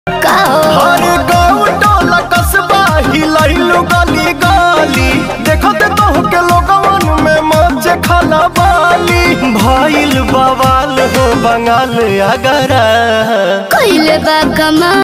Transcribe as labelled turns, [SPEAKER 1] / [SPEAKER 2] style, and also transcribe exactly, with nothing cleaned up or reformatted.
[SPEAKER 1] हर गाँव टोला कस्बा हिलैलु गली गली देखते तो के लोगवन में मच खाना बाली भइल बवाल हो बंगाल अगरा
[SPEAKER 2] कइले बा कमा।